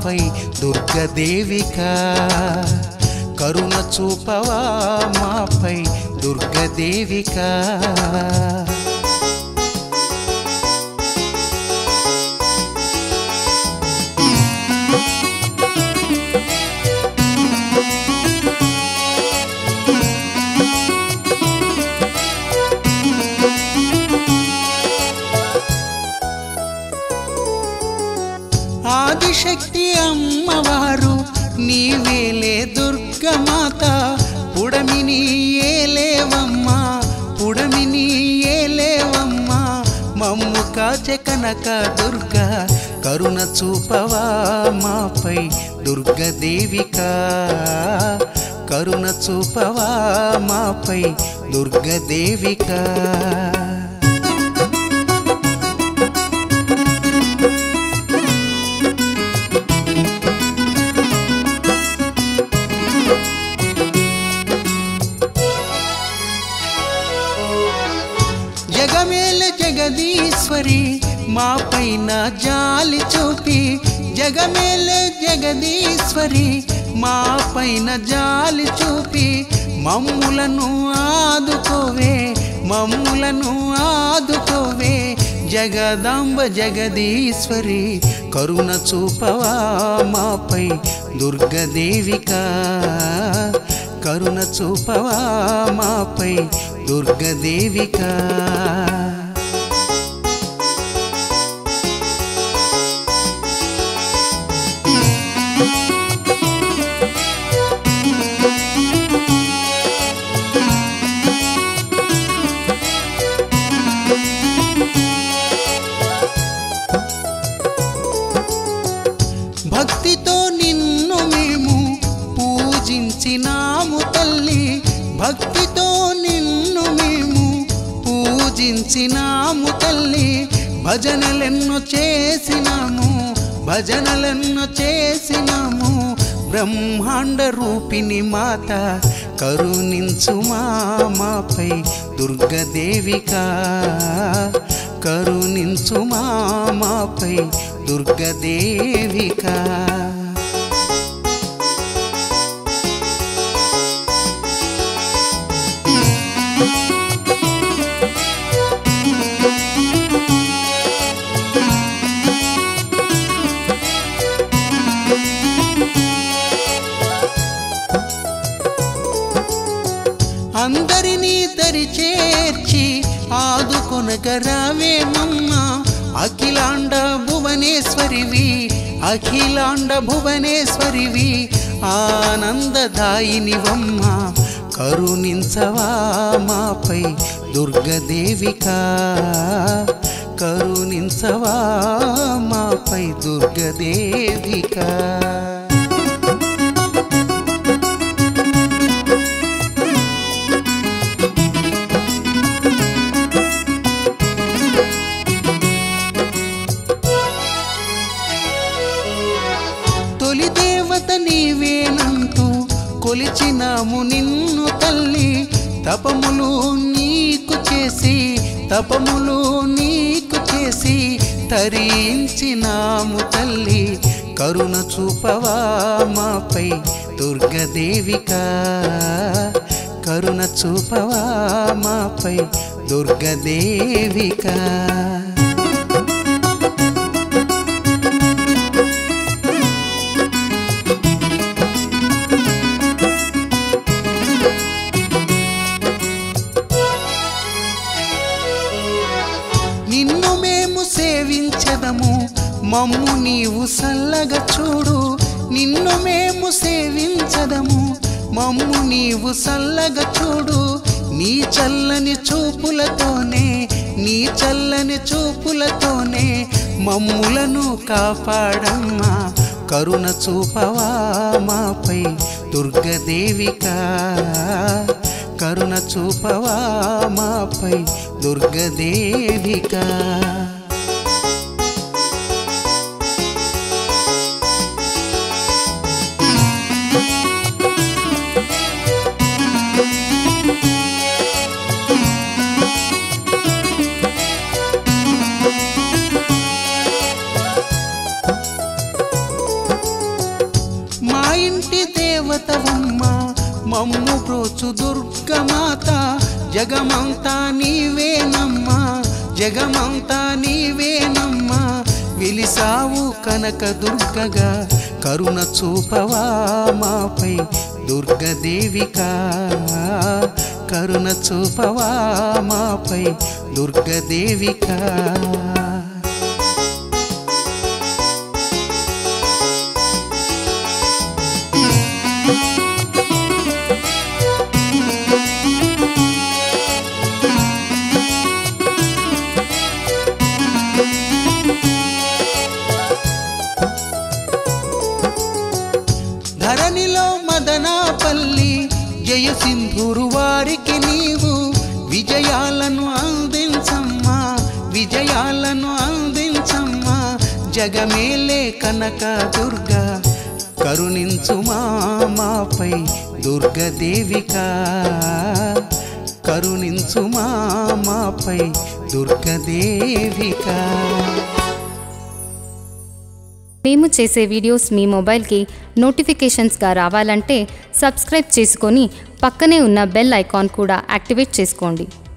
మాపై దుర్గదేవికా కరుణ చూపవా మాపై దుర్గదేవికా ఆదిశక్తి అమ్మవారు నీవేలే దుర్గమాత పుడమిని ఏలేవమ్మా పుడమిని ఏలేవమ్మా మమ్ము కాచె కనక దుర్గా కరుణ చూపవా మాపై దుర్గదేవికా కరుణ చూపవా మాపై దుర్గదేవికా జగమేల జగదీశ్వరి మా పైన జాలి చూపి జగమేల జగదీశ్వరి మా పైన జాలి చూపి మమ్ములను ఆదుకోవే మమ్ములను ఆదుకోవే జగదాంబ జగదీశ్వరి కరుణ చూపవా మాపై దుర్గదేవికా కరుణ చూపవా మాపై దుర్గదేవికా భక్తితో నిన్ను మేము పూజించినాము తల్లి భక్తితో నిన్ను మేము పూజించినాము తల్లి భజనలెన్నో చేసినాము భజనలెన్నో చేసినాము బ్రహ్మాండ రూపిణి మాత కరుణించుమా మాపై దుర్గదేవికా కరుణించుమా మాపై దుర్గదేవికా అందరినీ దరి చేర్చి ఆదుకొనగరావే మమ్మ అఖిలాండ భువనేశ్వరివి అఖిలాండ భువనేశ్వరివి ఆనందదాయినివమ్మ కరుణించవా మాపై దుర్గదేవికా కరుణించవా మాపై దుర్గదేవికా తొలి దేవత నీవేనంటూ కొలిచినాము నిన్ను తల్లి తపములు నీకు చేసి తపములు నీకు చేసి తరించినాము తల్లి కరుణ చూపవా మాపై దుర్గదేవికా కరుణ చూపవా మాపై దుర్గదేవికా నిన్ను మేము సేవించదము మమ్ము నీవు సల్లగా చూడు నిన్ను మేము సేవించదము మమ్ము నీవు సల్లగా చూడు నీ చల్లని చూపులతోనే నీ చల్లని చూపులతోనే మమ్ములను కాపాడమ్మా కరుణ చూపవా మాపై దుర్గదేవికా కరుణ చూపవా మాపై దుర్గదేవికా జగమంతా నీవేనమ్మా జగమంతా నీవేనమ్మా వెలిసావు కనక దుర్గగా కరుణ చూపవా మాపై దుర్గదేవికా కరుణ చూపవా మాపై దుర్గదేవికా ధరణిలో మదనాపల్లి జయ సింధూరు వారికి నీవు విజయాలను అందించమ్మా విజయాలను అందించమ్మా జగమేలే కనక దుర్గా కరుణించుమా మాపై దుర్గదేవికా కరుణించుమా మాపై దుర్గదేవికా మేము చేసే వీడియోస్ మీ మొబైల్కి నోటిఫికేషన్స్గా రావాలంటే సబ్స్క్రైబ్ చేసుకొని పక్కనే ఉన్న బెల్ ఐకాన్ కూడా యాక్టివేట్ చేసుకోండి.